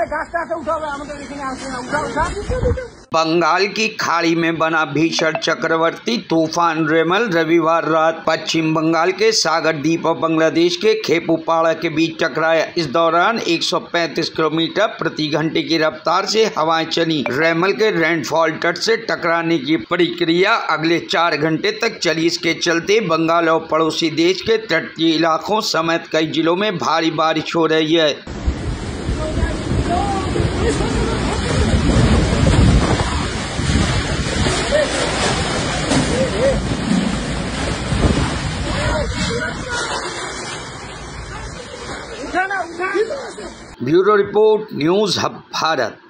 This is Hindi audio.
बंगाल की खाड़ी में बना भीषण चक्रवाती तूफान रेमल रविवार रात पश्चिम बंगाल के सागर द्वीप और बांग्लादेश के खेपुपाड़ा के बीच टकराया। इस दौरान 135 किलोमीटर प्रति घंटे की रफ्तार से हवाएं चली। रेमल के रेनफॉल तट से टकराने की प्रक्रिया अगले 4 घंटे तक चली। इसके चलते बंगाल और पड़ोसी देश के तटीय इलाकों समेत कई जिलों में भारी बारिश हो रही है। Bureau report, news hub Bharat.